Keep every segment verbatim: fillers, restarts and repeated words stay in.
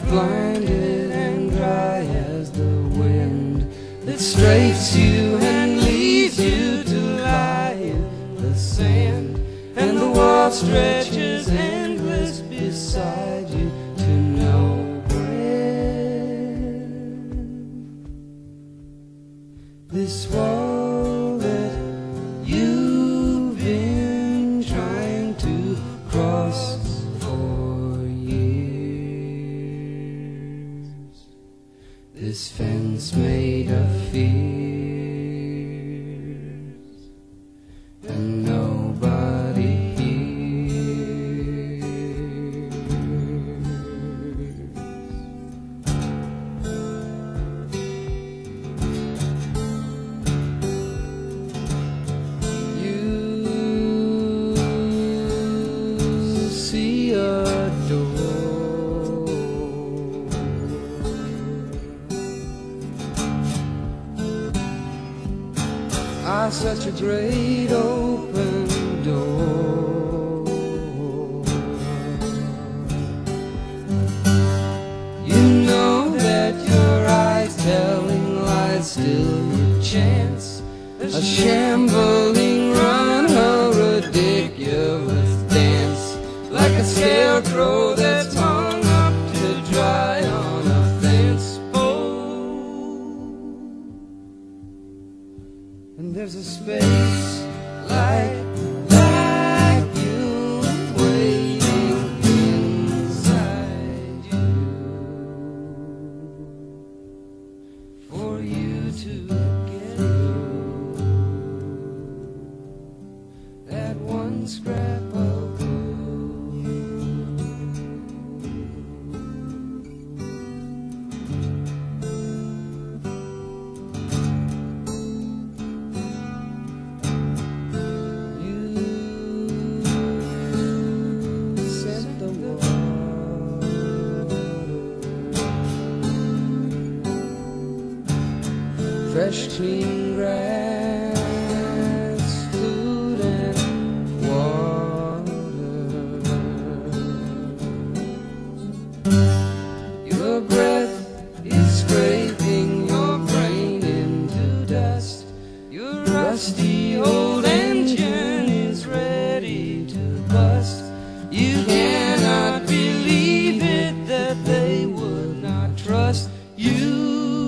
blinded and dry as the wind that strafes you and leaves you to lie in the sand, and the world stretches endless beside you to no end. This wall that you've been trying to cross for years, this fence made of fears, and nobody hears. You see a door, ah, such a great open door. You know that your eyes telling lies still your chance, a shambling run, a ridiculous dance, like a scarecrow that's hung up to dry on a fence pole. And there's a space like vacuum waiting inside you for you to get through that one scrap of glue. Fresh, clean grass, food and water. Your breath is scraping your brain into dust. Your rusty old engine is ready to bust. You cannot believe it that they would not trust you.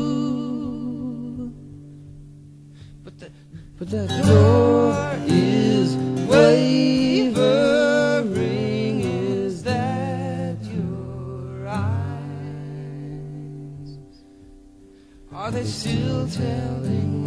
But that door is wavering. Is that your eyes? Are they still telling